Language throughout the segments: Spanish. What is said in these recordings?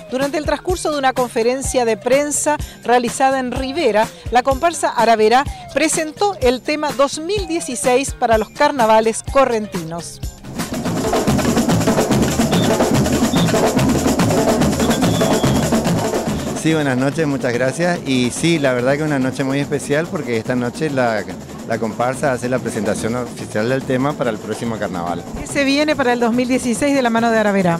Durante el transcurso de una conferencia de prensa realizada en Rivera, la comparsa Aravera presentó el tema 2016 para los carnavales correntinos. Sí, buenas noches, muchas gracias. Y sí, la verdad que es una noche muy especial porque esta noche la comparsa hace la presentación oficial del tema para el próximo carnaval. ¿Qué se viene para el 2016 de la mano de Aravera?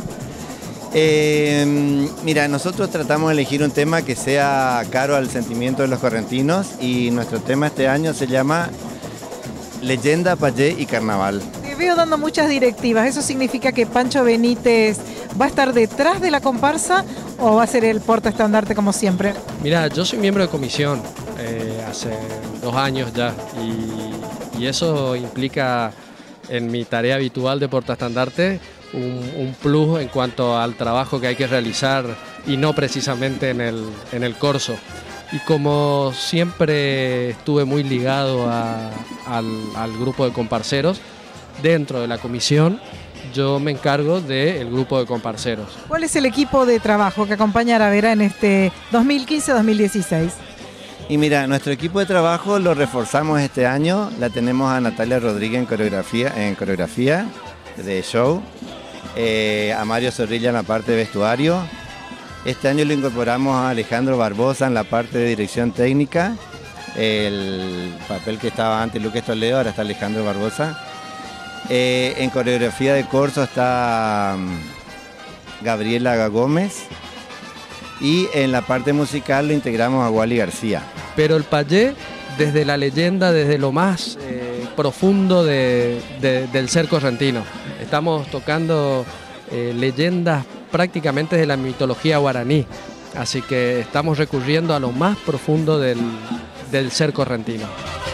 Mira, nosotros tratamos de elegir un tema que sea caro al sentimiento de los correntinos y nuestro tema este año se llama Leyenda, Payé y Carnaval. Te veo dando muchas directivas. ¿Eso significa que Pancho Benítez va a estar detrás de la comparsa o va a ser el portaestandarte como siempre? Mira, yo soy miembro de comisión hace 2 años ya y eso implica en mi tarea habitual de portaestandarte un plus en cuanto al trabajo que hay que realizar y no precisamente en el corso. Y como siempre estuve muy ligado al grupo de comparseros, dentro de la comisión yo me encargo del grupo de comparseros. ¿Cuál es el equipo de trabajo que acompaña a Aravera en este 2015-2016? Y mira, nuestro equipo de trabajo lo reforzamos este año, la tenemos a Natalia Rodríguez en coreografía de show, a Mario Zorrilla en la parte de vestuario. Este año lo incorporamos a Alejandro Barbosa en la parte de dirección técnica, el papel que estaba antes Luque Toledo, ahora está Alejandro Barbosa. En coreografía de corso está Gabriela Gómez y en la parte musical lo integramos a Wally García. Pero el payé, desde la leyenda, desde lo más profundo del ser correntino. Estamos tocando leyendas prácticamente de la mitología guaraní, así que estamos recurriendo a lo más profundo del ser correntino.